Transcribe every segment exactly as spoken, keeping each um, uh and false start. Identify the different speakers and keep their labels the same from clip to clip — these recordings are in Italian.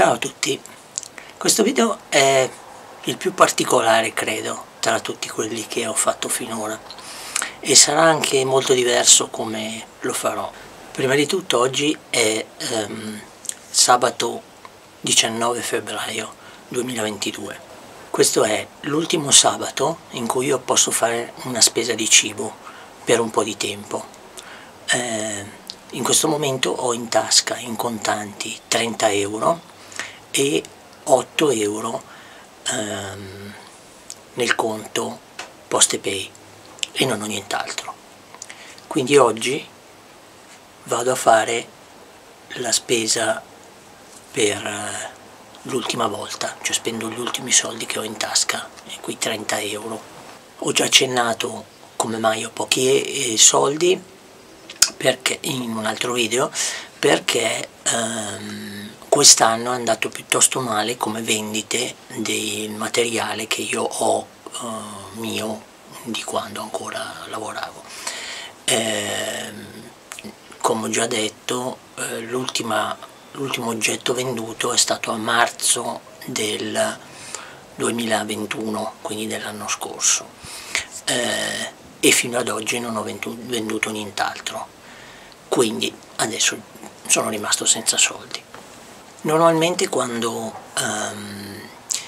Speaker 1: Ciao a tutti, questo video è il più particolare credo tra tutti quelli che ho fatto finora e sarà anche molto diverso come lo farò. Prima di tutto oggi è ehm, sabato diciannove febbraio duemilaventidue. Questo è l'ultimo sabato in cui io posso fare una spesa di cibo per un po' di tempo. Eh, in questo momento ho in tasca in contanti trenta euro e otto euro ehm, nel conto PostePay e non ho nient'altro. Quindi oggi vado a fare la spesa per eh, l'ultima volta, cioè spendo gli ultimi soldi che ho in tasca, quei trenta euro. Ho già accennato come mai ho pochi soldi perché, in un altro video, perché ehm, quest'anno è andato piuttosto male come vendite del materiale che io ho eh, mio di quando ancora lavoravo. Eh, come ho già detto, eh, l'ultimo oggetto venduto è stato a marzo del duemilaventuno, quindi dell'anno scorso, eh, e fino ad oggi non ho venduto nient'altro, quindi adesso sono rimasto senza soldi. Normalmente quando um,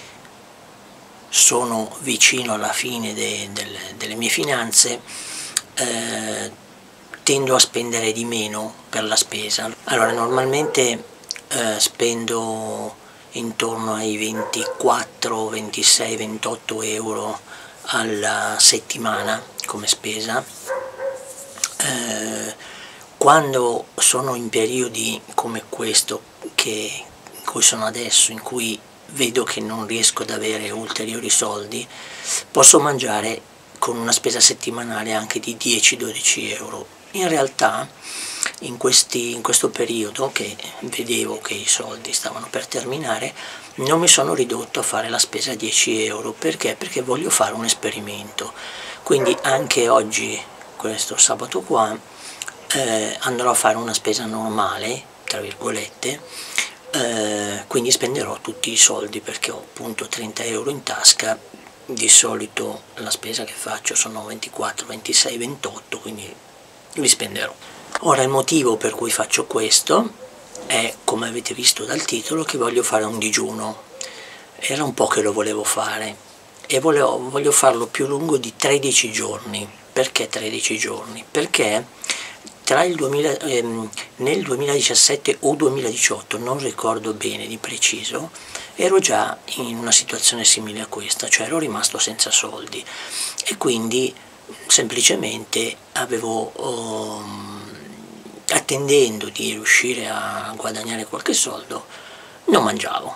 Speaker 1: sono vicino alla fine de, de, delle mie finanze eh, tendo a spendere di meno per la spesa. Allora normalmente eh, spendo intorno ai ventiquattro, ventisei, ventotto euro alla settimana come spesa. Eh, quando sono in periodi come questo che, in cui sono adesso, in cui vedo che non riesco ad avere ulteriori soldi, posso mangiare con una spesa settimanale anche di dieci dodici euro. In realtà in, questi, in questo periodo che vedevo che i soldi stavano per terminare, non mi sono ridotto a fare la spesa a dieci euro. Perché? Perché voglio fare un esperimento. Quindi anche oggi, questo sabato qua, eh, andrò a fare una spesa normale, tra virgolette, eh, quindi spenderò tutti i soldi perché ho appunto trenta euro in tasca. Di solito la spesa che faccio sono ventiquattro, ventisei, ventotto, quindi li spenderò. Ora il motivo per cui faccio questo è, come avete visto dal titolo, che voglio fare un digiuno. Era un po' che lo volevo fare e volevo, voglio farlo più lungo di tredici giorni. Perché tredici giorni? Perché tra il duemila, ehm, nel duemiladiciassette o duemiladiciotto, non ricordo bene di preciso, ero già in una situazione simile a questa, cioè ero rimasto senza soldi e quindi semplicemente avevo, um, attendendo di riuscire a guadagnare qualche soldo, non mangiavo.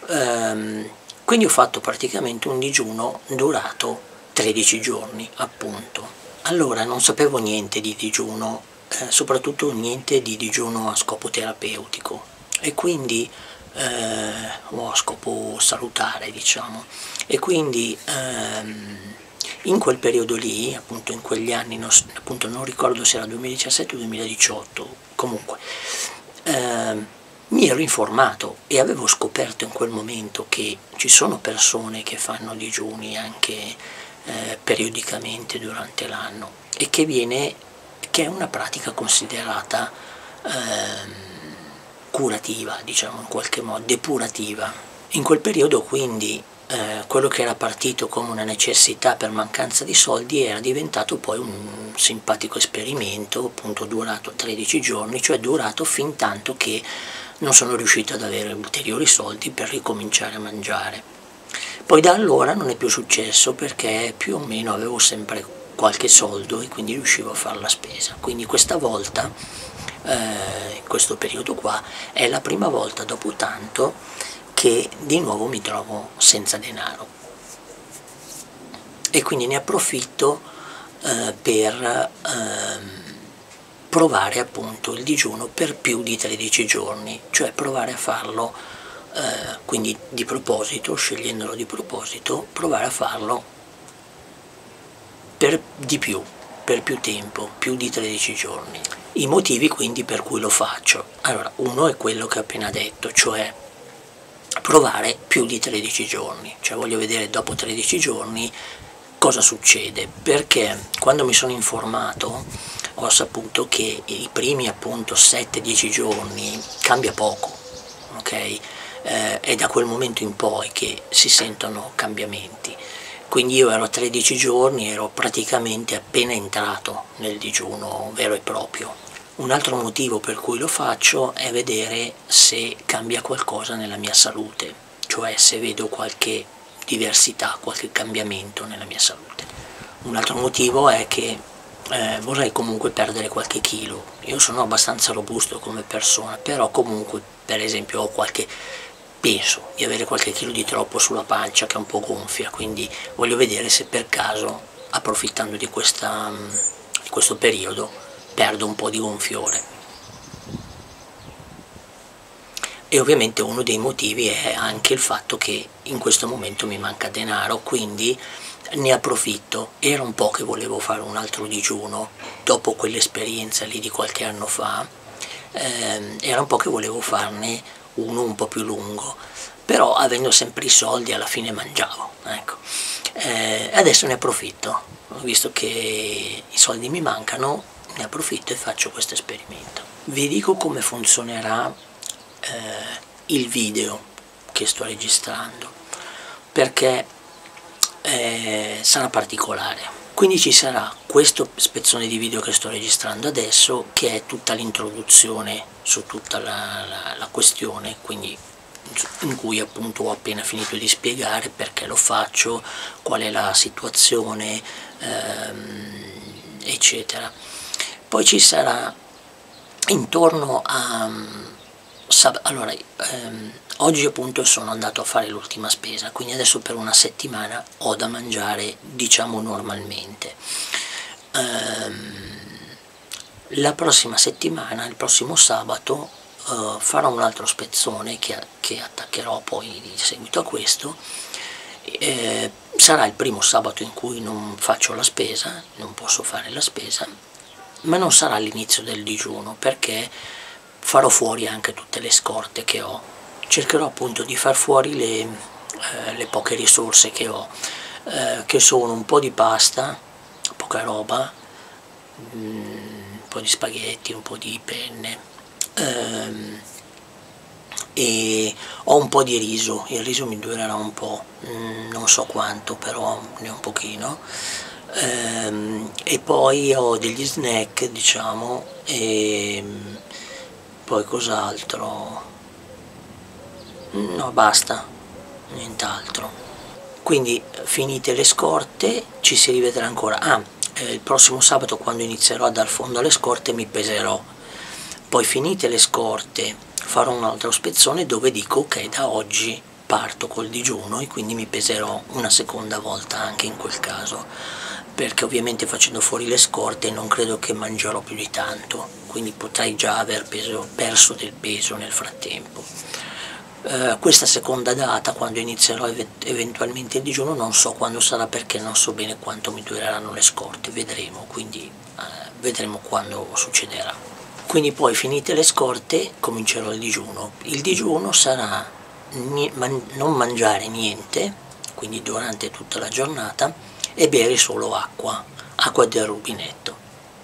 Speaker 1: Um, quindi ho fatto praticamente un digiuno durato tredici giorni, appunto. Allora non sapevo niente di digiuno, eh, soprattutto niente di digiuno a scopo terapeutico e quindi eh, o a scopo salutare, diciamo, e quindi ehm, in quel periodo lì, appunto in quegli anni, non, appunto non ricordo se era duemiladiciassette o duemiladiciotto, comunque ehm, mi ero informato e avevo scoperto in quel momento che ci sono persone che fanno digiuni anche eh, periodicamente durante l'anno e che viene, che è una pratica considerata ehm, curativa, diciamo in qualche modo, depurativa. In quel periodo quindi eh, quello che era partito come una necessità per mancanza di soldi era diventato poi un simpatico esperimento, appunto durato tredici giorni, cioè durato fin tanto che non sono riuscito ad avere ulteriori soldi per ricominciare a mangiare. Poi da allora non è più successo perché più o meno avevo sempre qualche soldo e quindi riuscivo a fare la spesa. Quindi questa volta, eh, in questo periodo qua, è la prima volta dopo tanto che di nuovo mi trovo senza denaro. E quindi ne approfitto eh, per eh, provare appunto il digiuno per più di tredici giorni, cioè provare a farlo, eh, quindi di proposito, scegliendolo di proposito, provare a farlo per di più, per più tempo, più di tredici giorni. I motivi quindi per cui lo faccio. Allora, uno è quello che ho appena detto, cioè provare più di tredici giorni, cioè voglio vedere dopo tredici giorni cosa succede, perché quando mi sono informato ho saputo che i primi appunto sette dieci giorni cambia poco, ok? Eh, è da quel momento in poi che si sentono cambiamenti. Quindi io ero a tredici giorni, ero praticamente appena entrato nel digiuno vero e proprio. Un altro motivo per cui lo faccio è vedere se cambia qualcosa nella mia salute, cioè se vedo qualche diversità, qualche cambiamento nella mia salute. Un altro motivo è che eh, vorrei comunque perdere qualche chilo. Io sono abbastanza robusto come persona, però comunque per esempio ho qualche, penso di avere qualche chilo di troppo sulla pancia che è un po' gonfia, quindi voglio vedere se per caso, approfittando di, questa, di questo periodo, perdo un po' di gonfiore. E ovviamente uno dei motivi è anche il fatto che in questo momento mi manca denaro, quindi ne approfitto. Era un po' che volevo fare un altro digiuno dopo quell'esperienza lì di qualche anno fa, ehm, era un po' che volevo farne uno un po' più lungo, però avendo sempre i soldi alla fine mangiavo, ecco. Eh, adesso ne approfitto, visto che i soldi mi mancano, ne approfitto e faccio questo esperimento. Vi dico come funzionerà eh, il video che sto registrando, perché eh, sarà particolare. Quindi ci sarà questo spezzone di video che sto registrando adesso, che è tutta l'introduzione su tutta la, la, la questione, quindi in cui appunto ho appena finito di spiegare perché lo faccio, qual è la situazione, ehm, eccetera. Poi ci sarà intorno a... allora, ehm, oggi appunto sono andato a fare l'ultima spesa, quindi adesso per una settimana ho da mangiare, diciamo, normalmente. Ehm, la prossima settimana, il prossimo sabato, eh, farò un altro spezzone che, che attaccherò poi di seguito a questo. Eh, sarà il primo sabato in cui non faccio la spesa, non posso fare la spesa, ma non sarà l'inizio del digiuno, perché farò fuori anche tutte le scorte che ho. Cercherò appunto di far fuori le, eh, le poche risorse che ho, eh, che sono un po' di pasta, poca roba, un po' di spaghetti, un po' di penne, ehm, e ho un po' di riso. Il riso mi durerà un po', non so quanto, però ne ho un pochino. Ehm, e poi ho degli snack, diciamo, e poi cos'altro? No, basta, nient'altro. Quindi finite le scorte ci si rivedrà ancora. Ah, eh, il prossimo sabato, quando inizierò a dar fondo alle scorte, mi peserò. Poi finite le scorte farò un altro spezzone dove dico ok, da oggi parto col digiuno, e quindi mi peserò una seconda volta anche in quel caso, perché ovviamente facendo fuori le scorte non credo che mangerò più di tanto, quindi potrei già aver peso, perso del peso nel frattempo. Uh, questa seconda data, quando inizierò eventualmente il digiuno, non so quando sarà, perché non so bene quanto mi dureranno le scorte, vedremo, quindi uh, vedremo quando succederà. Quindi poi finite le scorte comincerò il digiuno. Il digiuno sarà man non mangiare niente, quindi durante tutta la giornata, e bere solo acqua, acqua del rubinetto.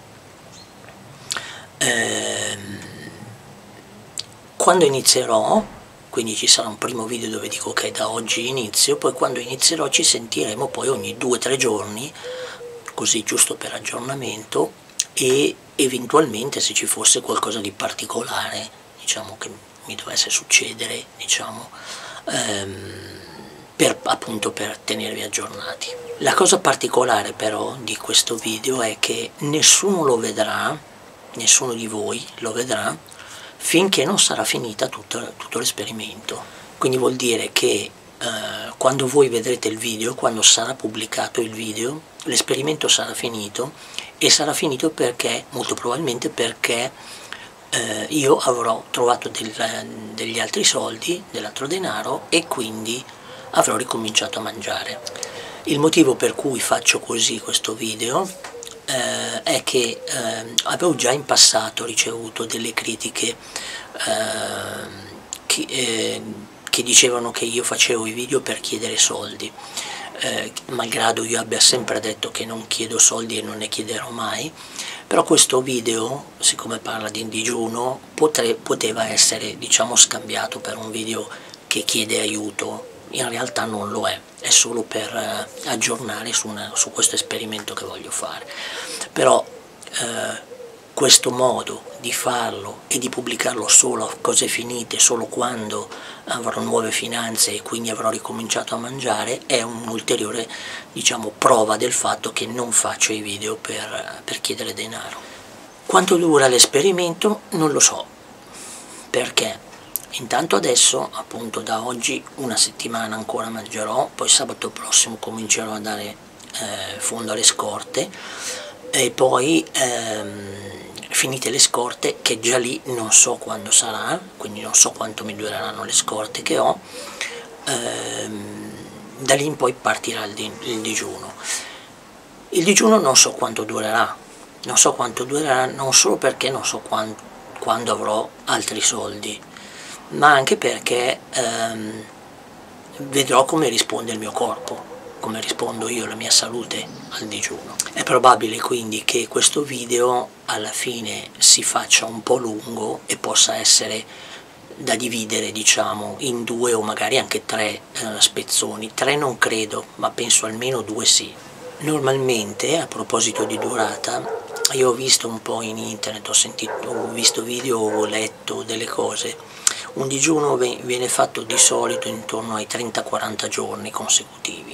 Speaker 1: Ehm, quando inizierò, quindi ci sarà un primo video dove dico ok, da oggi inizio, poi quando inizierò ci sentiremo poi ogni due o tre giorni, così giusto per aggiornamento, e eventualmente se ci fosse qualcosa di particolare, diciamo, che mi dovesse succedere, diciamo, ehm, per, appunto per tenervi aggiornati. La cosa particolare però di questo video è che nessuno lo vedrà, nessuno di voi lo vedrà, finché non sarà finita tutto, tutto l'esperimento. Quindi vuol dire che eh, quando voi vedrete il video, quando sarà pubblicato il video, l'esperimento sarà finito, e sarà finito perché, molto probabilmente perché eh, io avrò trovato del, degli altri soldi, dell'altro denaro, e quindi avrò ricominciato a mangiare. Il motivo per cui faccio così questo video eh, è che eh, avevo già in passato ricevuto delle critiche eh, che, eh, che dicevano che io facevo i video per chiedere soldi, eh, malgrado io abbia sempre detto che non chiedo soldi e non ne chiederò mai, però questo video, siccome parla di digiuno, potre, poteva essere, diciamo, scambiato per un video che chiede aiuto. In realtà non lo è, è solo per eh, aggiornare su, una, su questo esperimento che voglio fare. Però eh, questo modo di farlo e di pubblicarlo solo a cose finite, solo quando avrò nuove finanze e quindi avrò ricominciato a mangiare, è un'ulteriore, diciamo, prova del fatto che non faccio i video per, per chiedere denaro. Quanto dura l'esperimento non lo so, perché intanto adesso, appunto, da oggi una settimana ancora mangerò, poi sabato prossimo comincerò a dare eh, fondo alle scorte, e poi ehm, finite le scorte, che già lì non so quando sarà, quindi non so quanto mi dureranno le scorte che ho, ehm, da lì in poi partirà il, di, il digiuno. Il digiuno non so quanto durerà, non so quanto durerà non solo perché non so quando, quando avrò altri soldi, ma anche perché ehm, vedrò come risponde il mio corpo, come rispondo io, la mia salute al digiuno. È probabile quindi che questo video alla fine si faccia un po' lungo e possa essere da dividere, diciamo, in due o magari anche tre eh, spezzoni. Tre non credo, ma penso almeno due sì. Normalmente, a proposito di durata, io ho visto un po' in internet, ho sentito, ho visto video, ho letto delle cose. Un digiuno viene fatto di solito intorno ai trenta quaranta giorni consecutivi,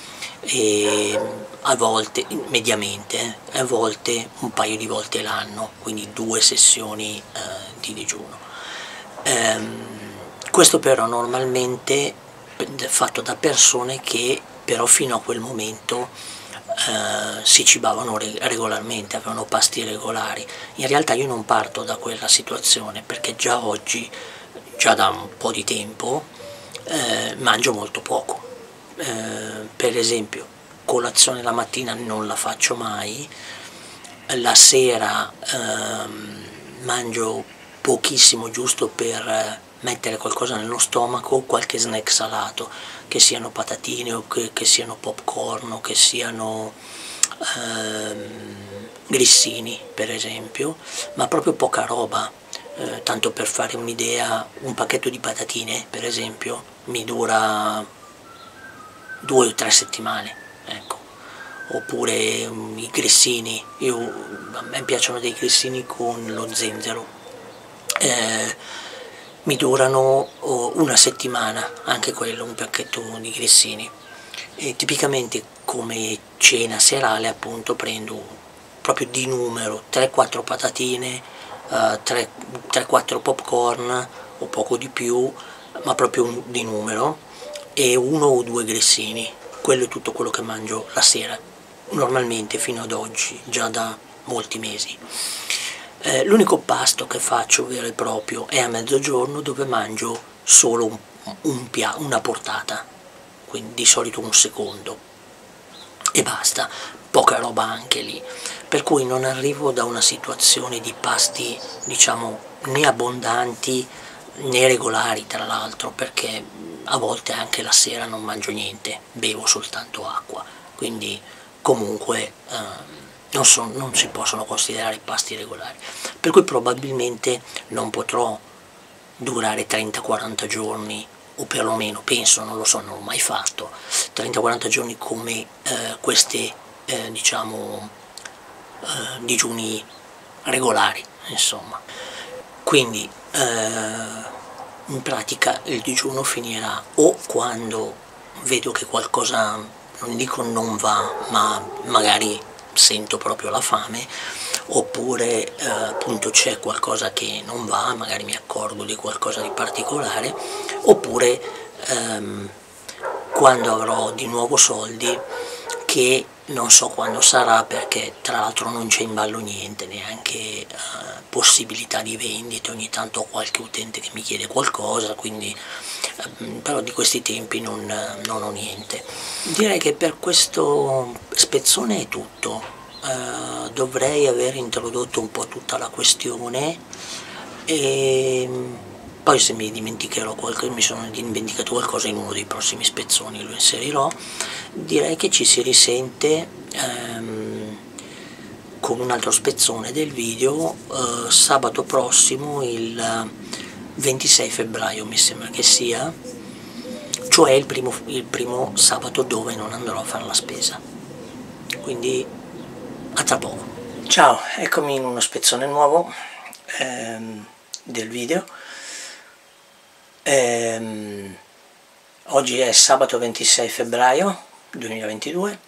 Speaker 1: e a volte, mediamente, a volte un paio di volte l'anno, quindi due sessioni eh, di digiuno. Ehm, questo però normalmente è fatto da persone che però fino a quel momento eh, si cibavano regolarmente, avevano pasti regolari. In realtà io non parto da quella situazione, perché già oggi, già da un po' di tempo, eh, mangio molto poco. Eh, per esempio, colazione la mattina non la faccio mai, la sera ehm, mangio pochissimo, giusto per mettere qualcosa nello stomaco, qualche snack salato, che siano patatine o che, che siano popcorn o che siano ehm, grissini per esempio, ma proprio poca roba. Eh, tanto per fare un'idea, un pacchetto di patatine per esempio mi dura due o tre settimane, ecco. Oppure um, i grissini, io, a me piacciono dei grissini con lo zenzero, eh, mi durano oh, una settimana, anche quello, un pacchetto di grissini. E tipicamente come cena serale, appunto, prendo proprio di numero tre quattro patatine, uh, tre quattro popcorn o poco di più, ma proprio di numero, e uno o due grissini. Quello è tutto quello che mangio la sera, normalmente fino ad oggi, già da molti mesi. Eh, l'unico pasto che faccio vero e proprio è a mezzogiorno, dove mangio solo un, un pia, una portata, quindi di solito un secondo, e basta, poca roba anche lì, per cui non arrivo da una situazione di pasti, diciamo, né abbondanti né regolari, tra l'altro, perché a volte anche la sera non mangio niente, bevo soltanto acqua, quindi comunque ehm, non, so, non si possono considerare pasti regolari, per cui probabilmente non potrò durare trenta quaranta giorni, o perlomeno penso, non lo so, non l'ho mai fatto, trenta quaranta giorni come eh, questi eh, diciamo eh, digiuni regolari, insomma. Quindi eh, in pratica il digiuno finirà o quando vedo che qualcosa, non dico non va, ma magari sento proprio la fame, oppure eh, appunto c'è qualcosa che non va, magari mi accorgo di qualcosa di particolare, oppure ehm, quando avrò di nuovo soldi, che non so quando sarà, perché tra l'altro non c'è in ballo niente, neanche eh, possibilità di vendita. Ogni tanto ho qualche utente che mi chiede qualcosa, quindi eh, però di questi tempi non, non ho niente. Direi che per questo spezzone è tutto. Eh, dovrei aver introdotto un po' tutta la questione, e poi se mi dimenticherò qualcosa, mi sono dimenticato qualcosa, in uno dei prossimi spezzoni lo inserirò. Direi che ci si risente ehm, con un altro spezzone del video eh, sabato prossimo, il ventisei febbraio mi sembra che sia, cioè il primo, il primo sabato dove non andrò a fare la spesa. Quindi a tra poco. Ciao, eccomi in uno spezzone nuovo ehm, del video. Ehm, oggi è sabato ventisei febbraio duemilaventidue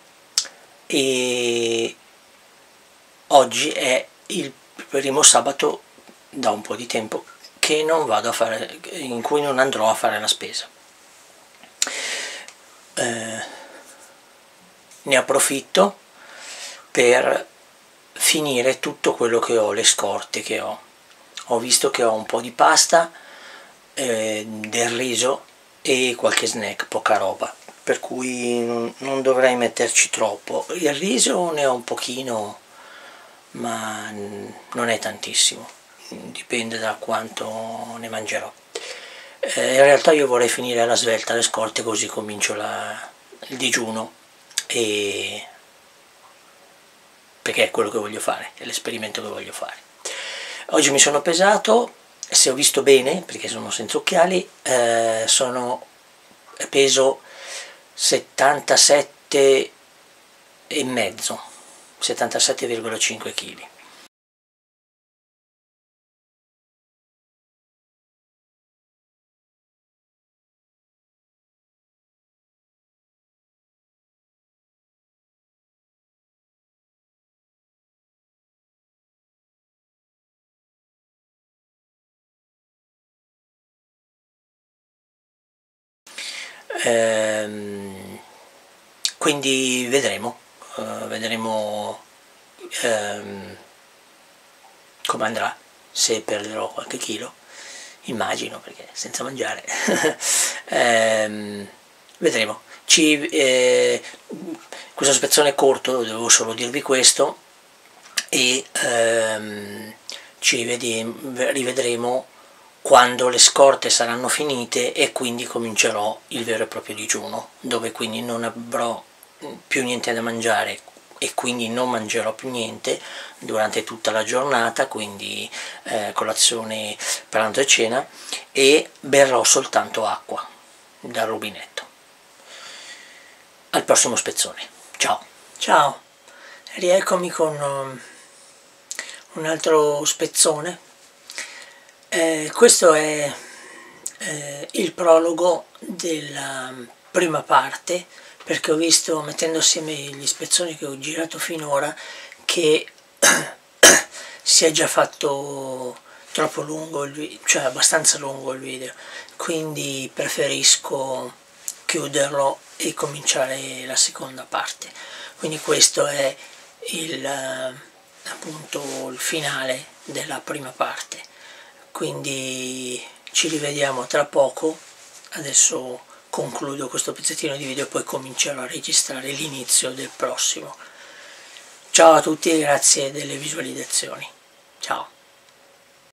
Speaker 1: e oggi è il primo sabato da un po' di tempo che non vado a fare, in cui non andrò a fare la spesa. Eh, ne approfitto per finire tutto quello che ho, le scorte che ho. Ho visto che ho un po' di pasta, eh, del riso e qualche snack, poca roba, per cui non, non dovrei metterci troppo. Il riso ne ho un pochino, ma non è tantissimo, dipende da quanto ne mangerò. Eh, in realtà io vorrei finire alla svelta le scorte, così comincio la, il digiuno, e perché è quello che voglio fare, è l'esperimento che voglio fare. Oggi mi sono pesato, se ho visto bene, perché sono senza occhiali, eh, sono, peso settantasette e mezzo, settantasette virgola cinque chili. Ehm, quindi vedremo, uh, vedremo ehm, come andrà, se perderò qualche chilo, immagino, perché senza mangiare. ehm, vedremo. Ci, eh, questo spezzone è corto, dovevo solo dirvi questo, e ehm, ci rivedremo quando le scorte saranno finite e quindi comincerò il vero e proprio digiuno, dove quindi non avrò più niente da mangiare e quindi non mangerò più niente durante tutta la giornata, quindi eh, colazione, pranzo e cena, e berrò soltanto acqua dal rubinetto. Al prossimo spezzone. Ciao. Ciao, rieccomi con um, un altro spezzone. Eh, questo è eh, il prologo della prima parte, perché ho visto, mettendo assieme gli spezzoni che ho girato finora, che si è già fatto troppo lungo il video, cioè abbastanza lungo il video, quindi preferisco chiuderlo e cominciare la seconda parte. Quindi questo è il, appunto, il finale della prima parte. Quindi ci rivediamo tra poco. Adesso concludo questo pezzettino di video e poi comincerò a registrare l'inizio del prossimo. Ciao a tutti e grazie delle visualizzazioni. Ciao.